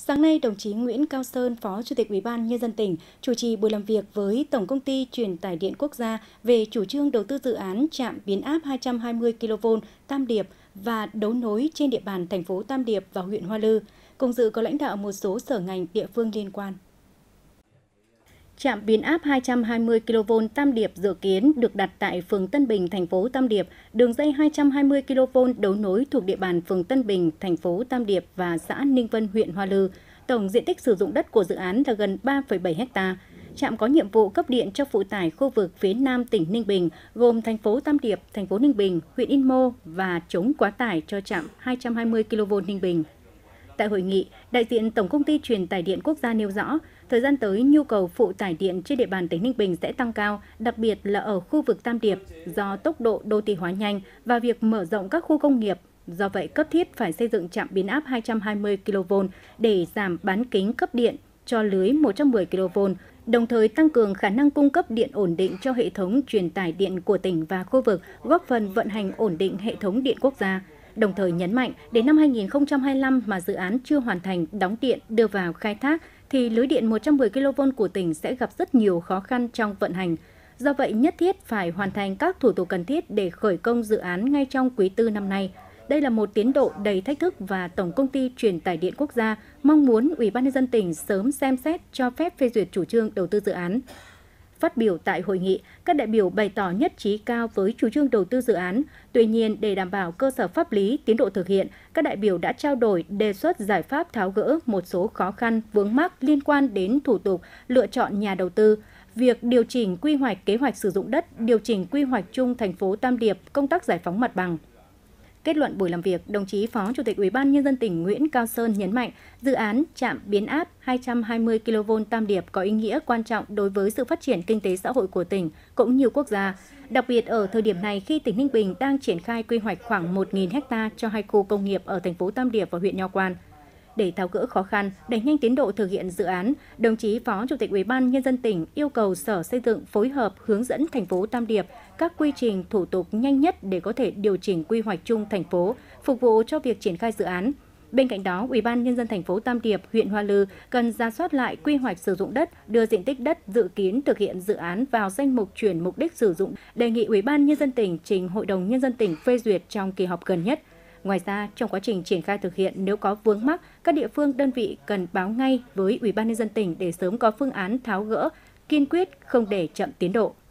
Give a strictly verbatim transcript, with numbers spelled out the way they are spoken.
Sáng nay, đồng chí Nguyễn Cao Sơn, Phó Chủ tịch Ủy ban Nhân dân tỉnh, chủ trì buổi làm việc với Tổng công ty Truyền tải điện quốc gia về chủ trương đầu tư dự án trạm biến áp hai trăm hai mươi ki lô vôn Tam Điệp và đấu nối trên địa bàn thành phố Tam Điệp và huyện Hoa Lư. Cùng dự có lãnh đạo một số sở ngành địa phương liên quan. Trạm biến áp hai trăm hai mươi ki lô vôn Tam Điệp dự kiến được đặt tại phường Tân Bình, thành phố Tam Điệp. Đường dây hai trăm hai mươi ki lô vôn đấu nối thuộc địa bàn phường Tân Bình, thành phố Tam Điệp và xã Ninh Vân, huyện Hoa Lư. Tổng diện tích sử dụng đất của dự án là gần ba phẩy bảy héc ta. Trạm có nhiệm vụ cấp điện cho phụ tải khu vực phía Nam tỉnh Ninh Bình, gồm thành phố Tam Điệp, thành phố Ninh Bình, huyện Yên Mô và chống quá tải cho trạm hai trăm hai mươi ki lô vôn Ninh Bình. Tại hội nghị, đại diện Tổng công ty Truyền tải điện quốc gia nêu rõ, thời gian tới nhu cầu phụ tải điện trên địa bàn tỉnh Ninh Bình sẽ tăng cao, đặc biệt là ở khu vực Tam Điệp do tốc độ đô thị hóa nhanh và việc mở rộng các khu công nghiệp. Do vậy, cấp thiết phải xây dựng trạm biến áp hai trăm hai mươi ki lô vôn để giảm bán kính cấp điện cho lưới một trăm mười ki lô vôn, đồng thời tăng cường khả năng cung cấp điện ổn định cho hệ thống truyền tải điện của tỉnh và khu vực, góp phần vận hành ổn định hệ thống điện quốc gia. Đồng thời nhấn mạnh, đến năm hai nghìn không trăm hai mươi lăm mà dự án chưa hoàn thành đóng điện đưa vào khai thác, thì lưới điện một trăm mười ki lô vôn của tỉnh sẽ gặp rất nhiều khó khăn trong vận hành. Do vậy, nhất thiết phải hoàn thành các thủ tục cần thiết để khởi công dự án ngay trong quý tư năm nay. Đây là một tiến độ đầy thách thức và Tổng công ty Truyền tải điện quốc gia mong muốn Ủy ban Nhân dân tỉnh sớm xem xét cho phép phê duyệt chủ trương đầu tư dự án. Phát biểu tại hội nghị, các đại biểu bày tỏ nhất trí cao với chủ trương đầu tư dự án. Tuy nhiên, để đảm bảo cơ sở pháp lý, tiến độ thực hiện, các đại biểu đã trao đổi đề xuất giải pháp tháo gỡ một số khó khăn vướng mắc liên quan đến thủ tục lựa chọn nhà đầu tư, việc điều chỉnh quy hoạch kế hoạch sử dụng đất, điều chỉnh quy hoạch chung thành phố Tam Điệp, công tác giải phóng mặt bằng. Kết luận buổi làm việc, đồng chí Phó Chủ tịch Ủy ban Nhân dân tỉnh Nguyễn Cao Sơn nhấn mạnh, dự án trạm biến áp hai trăm hai mươi ki lô vôn Tam Điệp có ý nghĩa quan trọng đối với sự phát triển kinh tế xã hội của tỉnh cũng như quốc gia. Đặc biệt ở thời điểm này khi tỉnh Ninh Bình đang triển khai quy hoạch khoảng một nghìn héc ta cho hai khu công nghiệp ở thành phố Tam Điệp và huyện Nho Quan. Để tháo gỡ khó khăn, đẩy nhanh tiến độ thực hiện dự án, đồng chí Phó Chủ tịch Ủy ban Nhân dân tỉnh yêu cầu Sở Xây dựng phối hợp hướng dẫn thành phố Tam Điệp các quy trình thủ tục nhanh nhất để có thể điều chỉnh quy hoạch chung thành phố, phục vụ cho việc triển khai dự án. Bên cạnh đó, Ủy ban Nhân dân thành phố Tam Điệp, huyện Hoa Lư cần rà soát lại quy hoạch sử dụng đất, đưa diện tích đất dự kiến thực hiện dự án vào danh mục chuyển mục đích sử dụng, đề nghị Ủy ban Nhân dân tỉnh trình Hội đồng Nhân dân tỉnh phê duyệt trong kỳ họp gần nhất. Ngoài ra, trong quá trình triển khai thực hiện, nếu có vướng mắc, các địa phương đơn vị cần báo ngay với Ủy ban Nhân dân tỉnh để sớm có phương án tháo gỡ, kiên quyết không để chậm tiến độ.